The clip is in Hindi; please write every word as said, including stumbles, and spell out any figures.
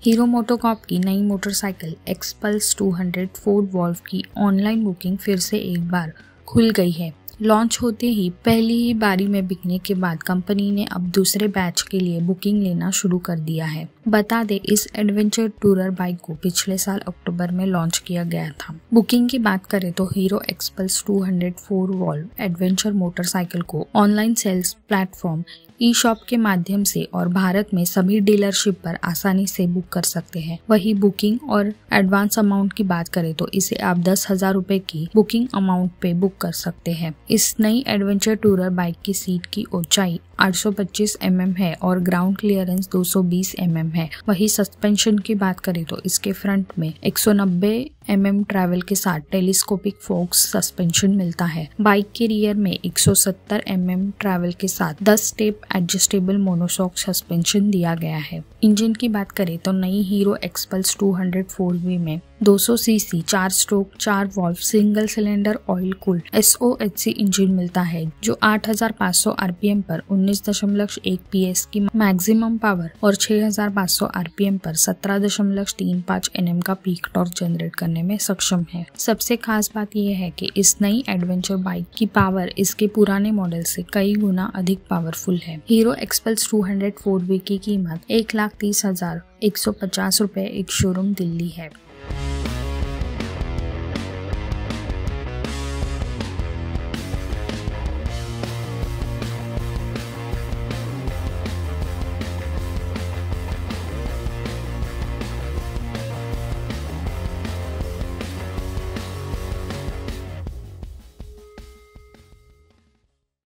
हीरो मोटोकॉर्प की नई motorcycle Xpulse two hundred four valve की ऑनलाइन बुकिंग फिर से एक बार खुल गई है। लॉन्च होते ही पहली ही बारी में बिकने के बाद कंपनी ने अब दूसरे बैच के लिए बुकिंग लेना शुरू कर दिया है। बता दे, इस एडवेंचर टूरर बाइक को पिछले साल अक्टूबर में लॉन्च किया गया था। बुकिंग की बात करें तो Hero Xpulse two hundred four valve adventure motorcycle को online sales platform e shop के माध्यम से और भारत में सभी डीलरशिप पर आसानी से बुक कर सकते हैं। वही बुकिंग और एडवांस अमाउंट की बात करें तो इसे आप दस हजार रूपए की बुकिंग अमाउंट पे बुक कर सकते हैं। इस नई एडवेंचर टूरर बाइक की सीट की ऊंचाई आठ सौ पच्चीस एम एम है और ग्राउंड क्लियरेंस दो सौ बीस एम एम है। वही सस्पेंशन की बात करें तो इसके फ्रंट में एक सौ नब्बे एम एम ट्रैवल के साथ टेलीस्कोपिक फोक्स सस्पेंशन मिलता है। बाइक के रियर में एक सौ सत्तर एम एम ट्रैवल के साथ दस स्टेप एडजस्टेबल मोनोशॉक सस्पेंशन दिया गया है। इंजन की बात करें तो नई Hero Xpulse two hundred four V में दो सौ सीसी चार स्ट्रोक चार valve single cylinder oil cooled S O H C engine मिलता है, जो आठ हजार पाँच सौ आरपीएम पर उन्नीस दशमलव एक पीएस की मैक्सिमम पावर और छह हजार पाँच सौ आरपीएम पर सत्रह दशमलव तीन पाँच एनएम का पीक टॉर्क जनरेट करने में सक्षम है। सबसे खास बात यह है कि इस नई एडवेंचर बाइक की पावर इसके पुराने मॉडल से कई गुना अधिक पावरफुल है। Hero Xpulse two hundred four V की कीमत एक लाख तीस हजार एक सौ पचास रूपए एक शोरूम दिल्ली है।